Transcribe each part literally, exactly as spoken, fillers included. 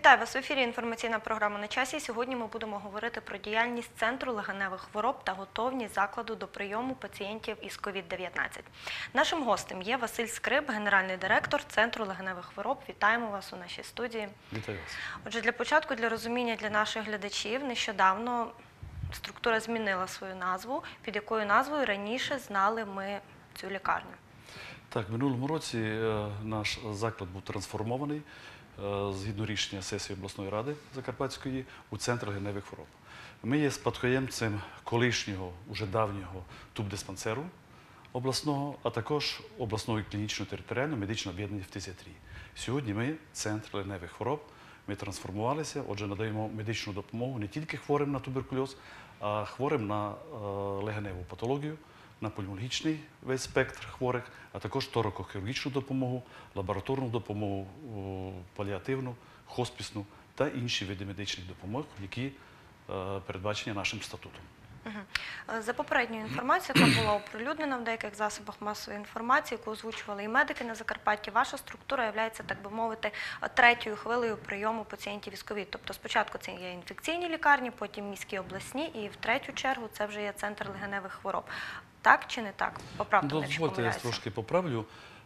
Вітаю вас в ефірі. Інформаційна програма «На часі». Сьогодні ми будемо говорити про діяльність Центру легеневих хвороб та готовність закладу до прийому пацієнтів із ковід дев'ятнадцять. Нашим гостем є Василь Скрип, генеральний директор Центру легеневих хвороб. Вітаємо вас у нашій студії. Вітаю вас. Отже, для початку, для розуміння для наших глядачів, нещодавно структура змінила свою назву. Під якою назвою раніше знали ми цю лікарню? Так, в минулому році наш заклад був трансформований згідно рішення сесії обласної ради Закарпатської у Центр легеневих хвороб. Ми є спадкоємцем колишнього, уже давнього тубдиспансеру обласного, а також обласного клінічно-територіального медичного об'єднання в фтизіатрії. Сьогодні ми Центр легеневих хвороб, ми трансформувалися, отже, надаємо медичну допомогу не тільки хворим на туберкульоз, а хворим на легеневу патологію, на пульмонологічний весь спектр хворих, а також торакохірургічну допомогу, лабораторну допомогу, паліативну, хоспісну та інші види медичних допомог, які передбачені нашим статутом. За попередньою інформацією, яка була оприлюднена в деяких засобах масової інформації, яку озвучували і медики на Закарпатті, ваша структура є, так би мовити, третьою хвилею прийому пацієнтів із ковід. Тобто спочатку це є інфекційні лікарні, потім міські обласні і в третю чергу це вже є Центр легеневих хвороб. Так чи не так? Поправте мене, якщо помиляюся. Дозвольте, я трошки поправлю.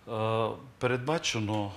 Передбачено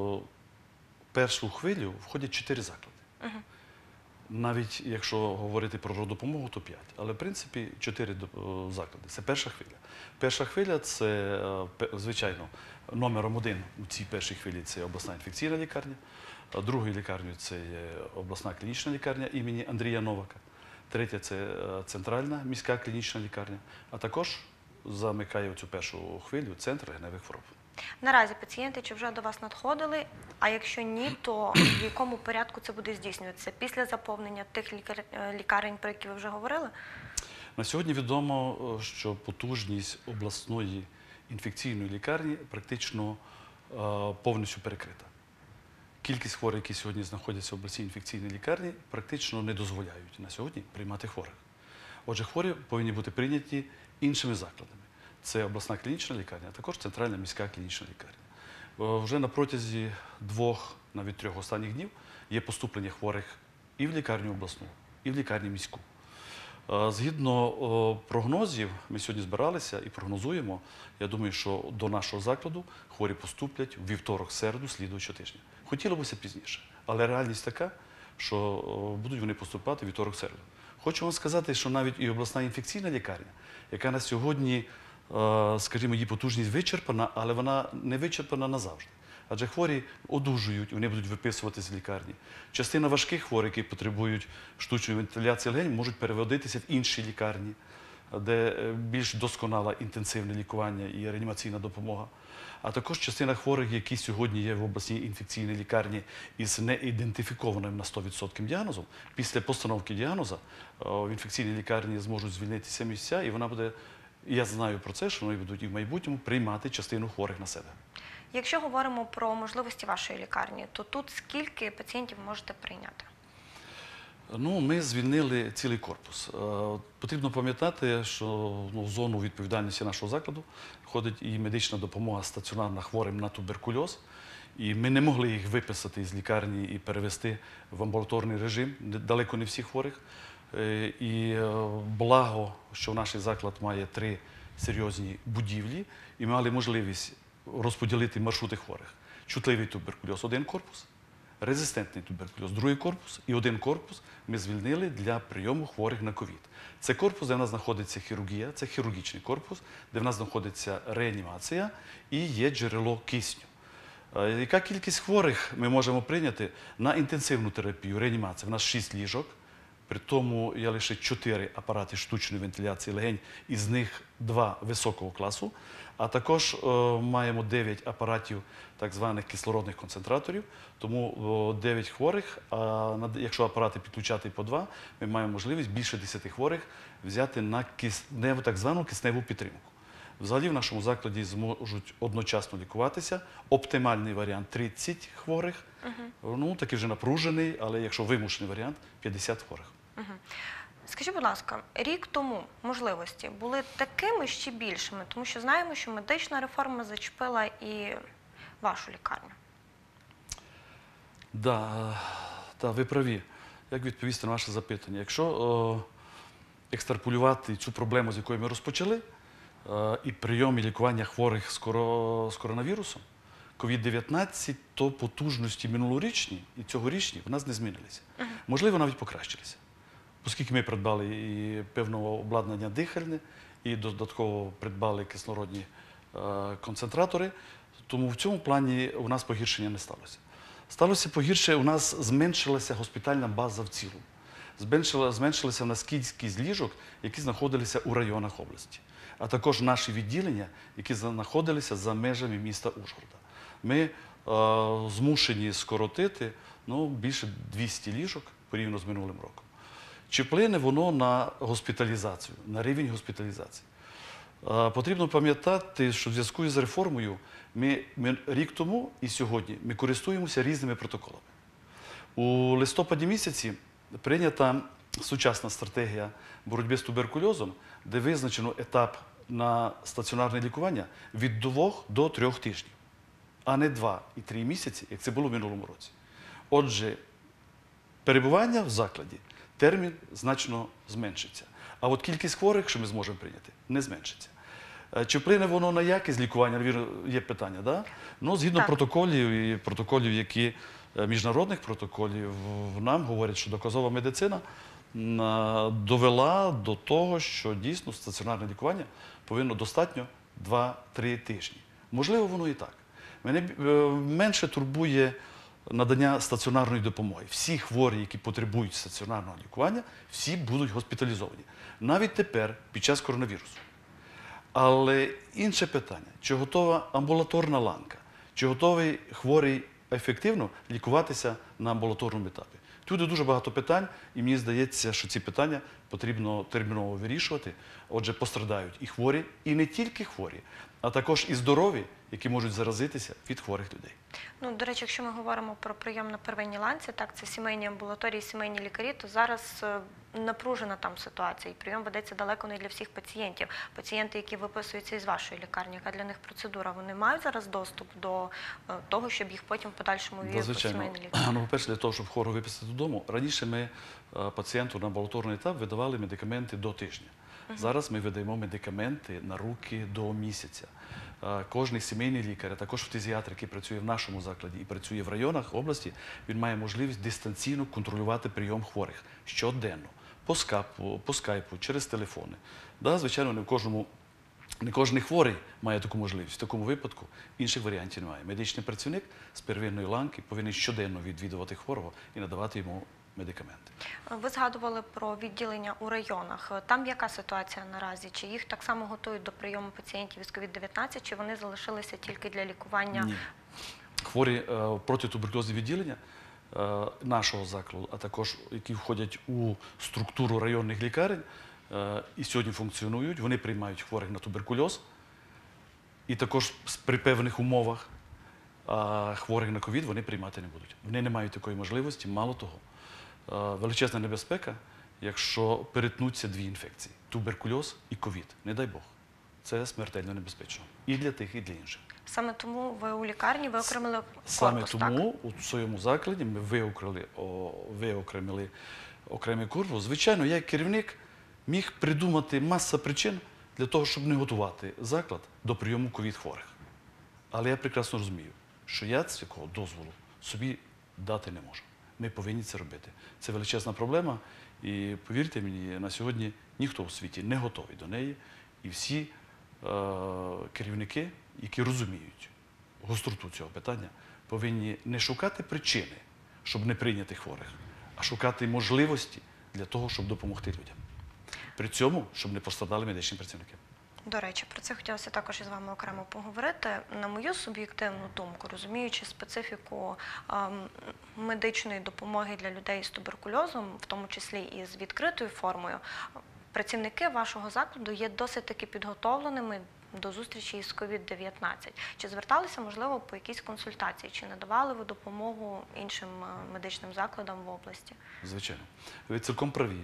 першу хвилю входять чотири заклади. Угу. Навіть якщо говорити про родопомогу, то п'ять. Але, в принципі, чотири заклади. Це перша хвиля. Перша хвиля – це, звичайно, номером один у цій першій хвилі – це обласна інфекційна лікарня. Другою лікарнею – це обласна клінічна лікарня імені Андрія Новака. Третя – це центральна міська клінічна лікарня. А також замикає цю першу хвилю Центр легеневих хвороб. Наразі пацієнти чи вже до вас надходили, а якщо ні, то в якому порядку це буде здійснюватися? Після заповнення тих лікар... лікарень, про які ви вже говорили? На сьогодні відомо, що потужність обласної інфекційної лікарні практично повністю перекрита. Кількість хворих, які сьогодні знаходяться в обласній інфекційній лікарні, практично не дозволяють на сьогодні приймати хворих. Отже, хворі повинні бути прийняті іншими закладами. Це обласна клінічна лікарня, а також центральна міська клінічна лікарня. Вже на протязі двох, навіть трьох останніх днів є поступлення хворих і в лікарню обласну, і в лікарню міську. Згідно прогнозів, ми сьогодні збиралися і прогнозуємо, я думаю, що до нашого закладу хворі поступлять у вівторок-середу слідуючого тижня. Хотілося б пізніше, але реальність така, що будуть вони поступати вівторок-середу. Хочу вам сказати, що навіть і обласна інфекційна лікарня, яка на сьогодні, скажімо, її потужність вичерпана, але вона не вичерпана назавжди. Адже хворі одужують, вони будуть виписуватися з лікарні. Частина важких хворих, які потребують штучної вентиляції легень, можуть переводитися в інші лікарні, де більш досконала інтенсивне лікування і реанімаційна допомога. А також частина хворих, які сьогодні є в обласній інфекційній лікарні із неідентифікованим на сто відсотків діагнозом, після постановки діагнозу в інфекційній лікарні зможуть звільнитися місця, і вона буде, я знаю про це, що вони будуть і в майбутньому приймати частину хворих на себе. Якщо говоримо про можливості вашої лікарні, то тут скільки пацієнтів можете прийняти? Ну, ми звільнили цілий корпус. Потрібно пам'ятати, що ну, в зону відповідальності нашого закладу входить і медична допомога стаціонарна хворим на туберкульоз. І ми не могли їх виписати з лікарні і перевести в амбулаторний режим, далеко не всіх хворих. І благо, що наш заклад має три серйозні будівлі, і ми мали можливість розподілити маршрути хворих. Чутливий туберкульоз – один корпус, резистентний туберкульоз – другий корпус, і один корпус ми звільнили для прийому хворих на ковід. Це корпус, де в нас знаходиться хірургія, це хірургічний корпус, де в нас знаходиться реанімація і є джерело кисню. Яка кількість хворих ми можемо прийняти на інтенсивну терапію, реанімацію? У нас шість ліжок, при тому є лише чотири апарати штучної вентиляції легень, із них два високого класу, а також е, маємо дев'ять апаратів так званих кислородних концентраторів, тому дев'ять хворих, а якщо апарати підключати по два, ми маємо можливість більше десяти хворих взяти на кисневу, так звану кисневу підтримку. Взагалі в нашому закладі зможуть одночасно лікуватися. Оптимальний варіант – тридцять хворих, угу. Ну такий вже напружений, але якщо вимушений варіант – п'ятдесят хворих. Угу. Скажіть, будь ласка, рік тому можливості були такими чи більшими? Тому що знаємо, що медична реформа зачепила і вашу лікарню. Да, Так, ви праві. Як відповісти на ваше запитання? Якщо е, екстраполювати цю проблему, з якої ми розпочали, е, і прийом і лікування хворих з, коро, з коронавірусом, ковід дев'ятнадцять, то потужності минулорічні і цьогорічні в нас не змінилися. Можливо, навіть покращилися. Оскільки ми придбали і певного обладнання дихальне, і додатково придбали кислородні е, концентратори, тому в цьому плані у нас погіршення не сталося. Сталося погірше, у нас зменшилася госпітальна база в цілому. Зменшила, зменшилася в нас кількість ліжок, які знаходилися у районах області, а також наші відділення, які знаходилися за межами міста Ужгорода. Ми е, змушені скоротити ну, більше двісті ліжок порівняно з минулим роком. Чи вплине воно на госпіталізацію, на рівень госпіталізації? Е, потрібно пам'ятати, що в зв'язку з реформою ми, ми рік тому і сьогодні ми користуємося різними протоколами. У листопаді місяці прийнята сучасна стратегія боротьби з туберкульозом, де визначено етап на стаціонарне лікування від двох до трьох тижнів, а не два і три місяці, як це було в минулому році. Отже, перебування в закладі, термін значно зменшиться. А от кількість хворих, що ми зможемо прийняти, не зменшиться. Чи вплине воно на якість лікування? Є питання, да? Ну, згідно Так. протоколів і протоколів, які міжнародних протоколів, нам говорять, що доказова медицина довела до того, що дійсно стаціонарне лікування повинно достатньо два-три тижні. Можливо, воно і так. Мене менше турбує надання стаціонарної допомоги. Всі хворі, які потребують стаціонарного лікування, всі будуть госпіталізовані. Навіть тепер, під час коронавірусу. Але інше питання, чи готова амбулаторна ланка, чи готовий хворий ефективно лікуватися на амбулаторному етапі. Тут є дуже багато питань, і мені здається, що ці питання потрібно терміново вирішувати. Отже, пострадають і хворі, і не тільки хворі, а також і здорові, які можуть заразитися від хворих людей. Ну, до речі, якщо ми говоримо про прийом на первинній ланці, так, це сімейні амбулаторії, сімейні лікарі, то зараз е, напружена там ситуація, і прийом ведеться далеко не для всіх пацієнтів. Пацієнти, які виписуються із вашої лікарні, яка для них процедура, вони мають зараз доступ до е, того, щоб їх потім в подальшому Да, вів звичайно. сімейний лікар? Ну, по-перше, для того, щоб хворого виписати додому, раніше ми е, пацієнту на амбулаторний етап видавали медикаменти до тижня. Зараз ми видаємо медикаменти на руки до місяця. Кожний сімейний лікар, а також фтизіатр, який працює в нашому закладі і працює в районах області, він має можливість дистанційно контролювати прийом хворих щоденно, по скайпу, по скайпу через телефони. Да, звичайно, не в кожному, не кожен хворий має таку можливість. В такому випадку інших варіантів немає. Медичний працівник з первинної ланки повинен щоденно відвідувати хворого і надавати йому медикаменти. Ви згадували про відділення у районах. Там яка ситуація наразі? Чи їх так само готують до прийому пацієнтів із ковід дев'ятнадцять, чи вони залишилися тільки для лікування? Ні. Хворі е, протитуберкульозні відділення е, нашого закладу, а також які входять у структуру районних лікарень е, і сьогодні функціонують, вони приймають хворих на туберкульоз і також при певних умовах, а хворих на ковід вони приймати не будуть. Вони не мають такої можливості, мало того. Величезна небезпека, якщо перетнуться дві інфекції – туберкульоз і ковід. Не дай Бог. Це смертельно небезпечно. І для тих, і для інших. Саме тому ви у лікарні виокремили корпус, Саме так? тому у своєму закладі ми виокремили, о, виокремили окремий корпус. Звичайно, я як керівник міг придумати масу причин для того, щоб не готувати заклад до прийому ковід-хворих. Але я прекрасно розумію, що я цього дозволу собі дати не можу. Ми повинні це робити. Це величезна проблема, і повірте мені, на сьогодні ніхто у світі не готовий до неї. І всі е, керівники, які розуміють гостроту цього питання, повинні не шукати причини, щоб не прийняти хворих, а шукати можливості для того, щоб допомогти людям. При цьому, щоб не постраждали медичні працівники. До речі, про це хотілося також із вами окремо поговорити. На мою суб'єктивну думку, розуміючи специфіку ем, медичної допомоги для людей з туберкульозом, в тому числі і з відкритою формою, працівники вашого закладу є досить таки підготовленими до зустрічі із ковід дев'ятнадцять. Чи зверталися, можливо, по якійсь консультації? Чи надавали ви допомогу іншим медичним закладам в області? Звичайно. Ви цілком праві,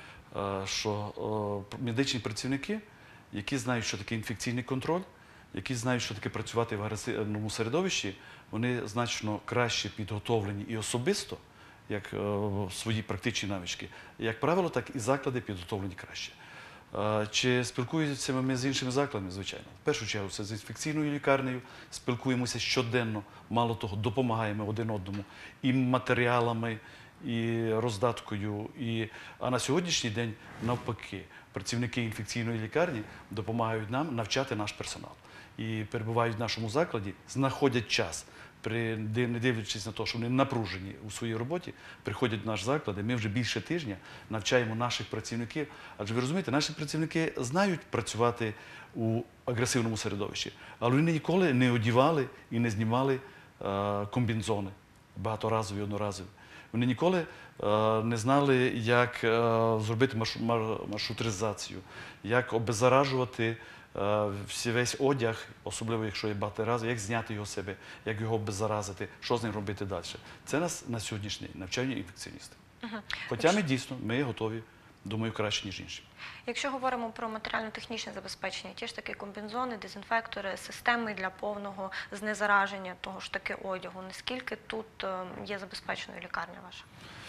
що медичні працівники, які знають, що таке інфекційний контроль, які знають, що таке працювати в агресивному середовищі, вони значно краще підготовлені і особисто, як е, свої практичні навички. Як правило, так і заклади підготовлені краще. Е, Чи спілкуємося ми з іншими закладами? Звичайно. В першу чергу це з інфекційною лікарнею, спілкуємося щоденно, мало того, допомагаємо один одному і матеріалами, і роздаткою. І... А на сьогоднішній день, навпаки, працівники інфекційної лікарні допомагають нам навчати наш персонал. І перебувають в нашому закладі, знаходять час, при, не дивлячись на те, що вони напружені у своїй роботі, приходять в наш заклад, і ми вже більше тижня навчаємо наших працівників. Адже ви розумієте, наші працівники знають працювати у агресивному середовищі, але вони ніколи не одягали і не знімали е, комбінзони багаторазові, одноразові. Вони ніколи е, не знали, як е, зробити марш, мар, маршрутизацію, як обеззаражувати е, всі, весь одяг, особливо якщо є багаторазовий, як зняти його з себе, як його обеззаразити, що з ним робити далі. Це нас на сьогоднішній день навчання інфекціоністів. Угу. Хоча ми дійсно, ми готові, думаю, краще, ніж інші. Якщо говоримо про матеріально-технічне забезпечення, ті ж таки комбінзони, дезінфектори, системи для повного знезараження того ж таки одягу, наскільки тут е, є забезпеченою лікарня ваша?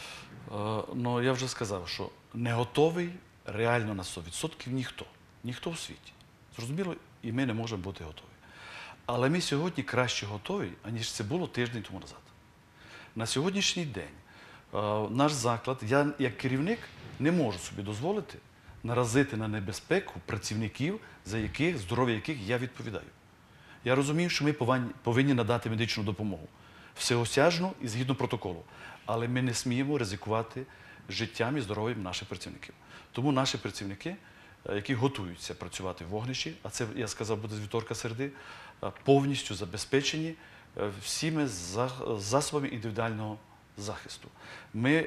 Е, ну, я вже сказав, що не готовий реально на сто відсотків ніхто. Ніхто в світі. Зрозуміло, і ми не можемо бути готові. Але ми сьогодні краще готові, аніж це було тиждень тому назад. На сьогоднішній день е, наш заклад, я як керівник не можу собі дозволити наразити на небезпеку працівників, за яких, здоров'я яких я відповідаю. Я розумію, що ми повинні, повинні надати медичну допомогу. Всеосяжну і згідно протоколу. Але ми не сміємо ризикувати життям і здоров'ям наших працівників. Тому наші працівники, які готуються працювати в вогнищі, а це, я сказав, буде з вівторка середи, повністю забезпечені всіми засобами індивідуального захисту. Ми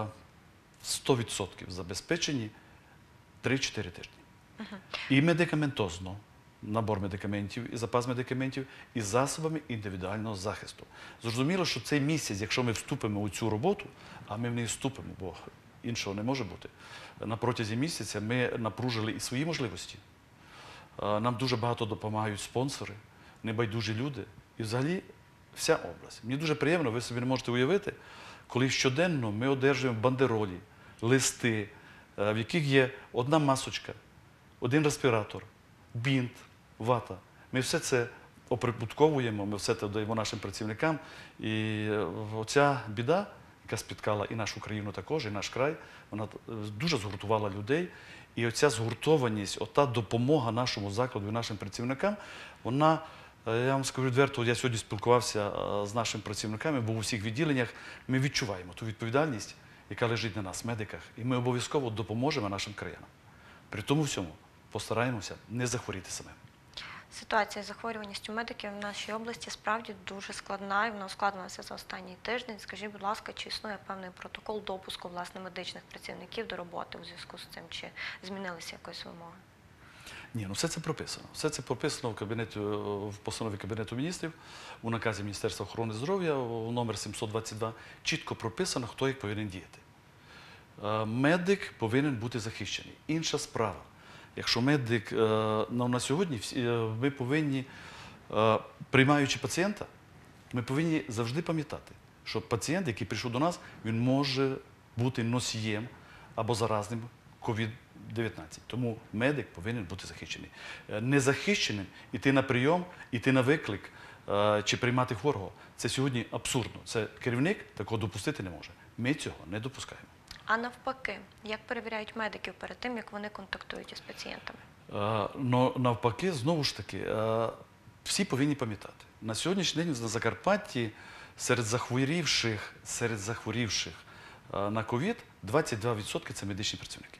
сто відсотків забезпечені три-чотири тижні. Uh-huh. І медикаментозно, набор медикаментів, і запас медикаментів, і засобами індивідуального захисту. Зрозуміло, що цей місяць, якщо ми вступимо у цю роботу, а ми в неї вступимо, бо іншого не може бути, на протязі місяця ми напружили і свої можливості. Нам дуже багато допомагають спонсори, небайдужі люди. І взагалі вся область. Мені дуже приємно, ви собі не можете уявити, коли щоденно ми одержуємо бандеролі, листи, в яких є одна масочка, один респіратор, бінт, вата. Ми все це оприбутковуємо, ми все це даємо нашим працівникам. І оця біда, яка спіткала і нашу країну також, і наш край, вона дуже згуртувала людей. І оця згуртованість, ота допомога нашому закладу і нашим працівникам, вона, я вам скажу відверто, я сьогодні спілкувався з нашими працівниками, бо у всіх відділеннях ми відчуваємо ту відповідальність, яка лежить на нас, медиках, і ми обов'язково допоможемо нашим краянам. При тому всьому постараємося не захворіти самим. Ситуація з захворюваністю медиків в нашій області справді дуже складна, і вона ускладнилася за останній тиждень. Скажіть, будь ласка, чи існує певний протокол допуску, власне, медичних працівників до роботи у зв'язку з цим, чи змінилися якось вимоги? Ні, ну все це прописано. Все це прописано в, кабінеті, в постанові Кабінету міністрів, у наказі Міністерства охорони здоров'я, номер сімсот двадцять два, чітко прописано, хто як повинен діяти. Медик повинен бути захищений. Інша справа. Якщо медик, ну, на сьогодні ми повинні, приймаючи пацієнта, ми повинні завжди пам'ятати, що пацієнт, який прийшов до нас, він може бути носієм або заразним ковід дев'ятнадцять. Тому медик повинен бути захищений. Незахищеним іти на прийом, іти на виклик чи приймати хворого – це сьогодні абсурдно. Це керівник такого допустити не може. Ми цього не допускаємо. А навпаки, як перевіряють медиків перед тим, як вони контактують із пацієнтами? Но навпаки, знову ж таки, всі повинні пам'ятати. На сьогоднішній день на Закарпатті серед захворівших, серед захворівших на ковід двадцять два відсотки – це медичні працівники.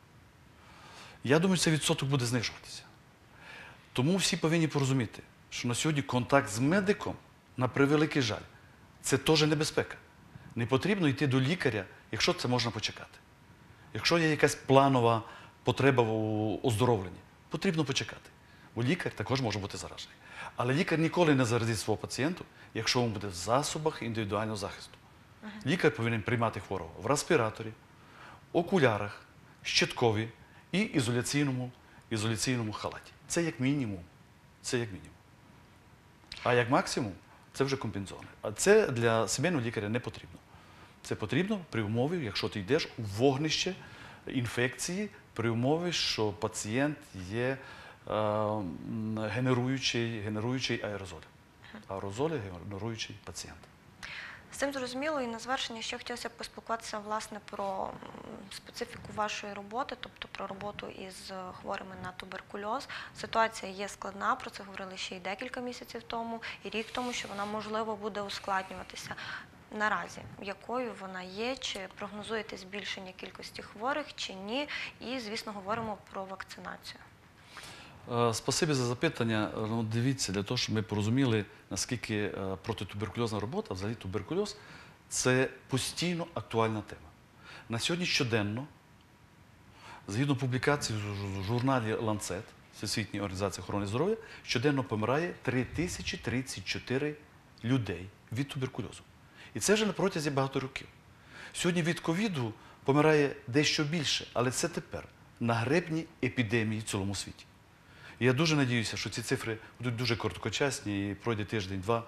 Я думаю, цей відсоток буде знижуватися. Тому всі повинні порозуміти, що на сьогодні контакт з медиком, на превеликий жаль, це теж небезпека. Не потрібно йти до лікаря, якщо це можна почекати. Якщо є якась планова потреба в оздоровленні, потрібно почекати. Бо лікар також може бути заражений. Але лікар ніколи не заразить свого пацієнту, якщо він буде в засобах індивідуального захисту. Лікар повинен приймати хворого в респіраторі, окулярах, щиткові і ізоляційному, ізоляційному халаті. Це як мінімум. Це як мінімум. А як максимум – це вже комбінзони. А це для сімейного лікаря не потрібно. Це потрібно при умові, якщо ти йдеш у вогнище інфекції, при умові, що пацієнт є е, генеруючий, генеруючий аерозоль. Аерозолі генеруючий пацієнт. З цим зрозуміло, і на завершення ще хотілося б поспілкуватися власне про м, специфіку вашої роботи, тобто про роботу із хворими на туберкульоз. Ситуація є складна, про це говорили ще й декілька місяців тому, і рік тому, що вона, можливо, буде ускладнюватися. Наразі, якою вона є, чи прогнозуєте збільшення кількості хворих, чи ні, і, звісно, говоримо про вакцинацію. Е, Спасибі за запитання. Ну, дивіться, для того, щоб ми порозуміли, наскільки е, протитуберкульозна робота, взагалі туберкульоз, це постійно актуальна тема. На сьогодні щоденно, згідно публікацій в журналі Lancet, Всесвітньої організації охорони здоров'я, щоденно помирає три тисячі тридцять чотири людей від туберкульозу. І це вже на протязі багато років. Сьогодні від ковіду помирає дещо більше, але це тепер на гребні епідемії в цілому світі. І я дуже надіюся, що ці цифри будуть дуже короткочасні, і пройде тиждень-два,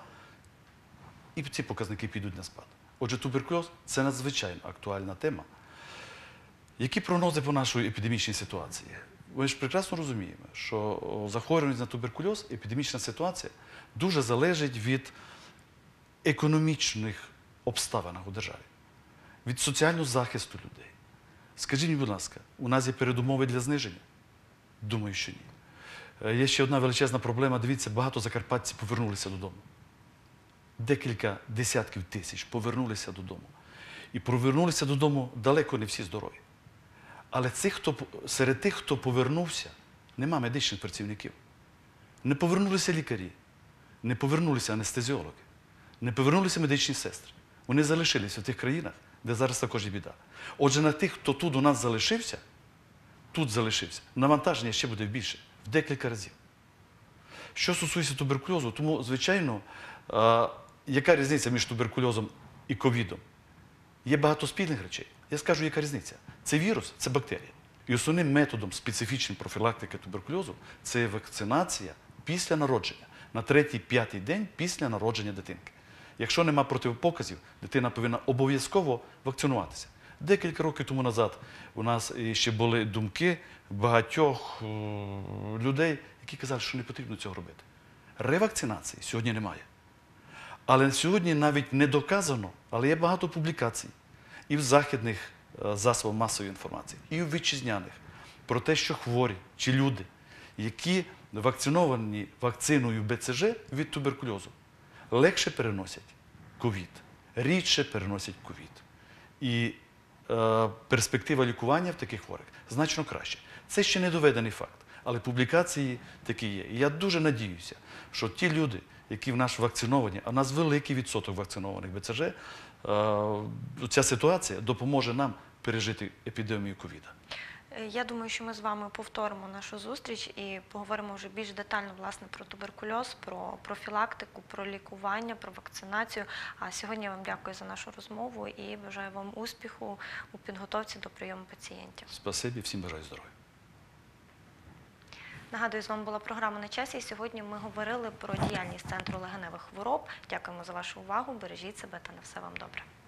і ці показники підуть на спад. Отже, туберкульоз – це надзвичайно актуальна тема. Які прогнози по нашій епідемічній ситуації? Ми ж прекрасно розуміємо, що захворюваність на туберкульоз, епідемічна ситуація дуже залежить від економічних обставин у державі, від соціального захисту людей. Скажіть мені, будь ласка, у нас є передумови для зниження? Думаю, що ні. Є ще одна величезна проблема. Дивіться, багато закарпатців повернулися додому. Декілька десятків тисяч повернулися додому. І повернулися додому далеко не всі здорові. Але цих, хто, серед тих, хто повернувся, нема медичних працівників. Не повернулися лікарі, не повернулися анестезіологи, не повернулися медичні сестри. Вони залишилися в тих країнах, де зараз також є біда. Отже, на тих, хто тут у нас залишився, тут залишився, навантаження ще буде більше, в декілька разів. Що стосується туберкульозу, тому, звичайно, а, яка різниця між туберкульозом і ковідом? Є багато спільних речей. Я скажу, яка різниця. Це вірус, це бактерія. І основним методом специфічної профілактики туберкульозу – це вакцинація після народження, на третій-п'ятий день після народження дитинки. Якщо нема протипоказів, дитина повинна обов'язково вакцинуватися. Декілька років тому назад у нас ще були думки багатьох людей, які казали, що не потрібно цього робити. Ревакцинації сьогодні немає. Але сьогодні навіть не доказано, але є багато публікацій і в західних засобах масової інформації, і в вітчизняних, про те, що хворі чи люди, які вакциновані вакциною Б Ц Ж від туберкульозу, легше переносять ковід, рідше переносять ковід. І е, перспектива лікування в таких хворих значно краще. Це ще не доведений факт, але публікації такі є. І я дуже надіюся, що ті люди, які в нас вакциновані, а в нас великий відсоток вакцинованих Б Ц Ж, е, ця ситуація допоможе нам пережити епідемію ковіда. Я думаю, що ми з вами повторимо нашу зустріч і поговоримо вже більш детально, власне, про туберкульоз, про профілактику, про лікування, про вакцинацію. А сьогодні я вам дякую за нашу розмову і бажаю вам успіху у підготовці до прийому пацієнтів. Спасибі, всім бажаю здоров'я. Нагадую, з вами була програма «На часі» і сьогодні ми говорили про діяльність Центру легеневих хвороб. Дякуємо за вашу увагу, бережіть себе та на все вам добре.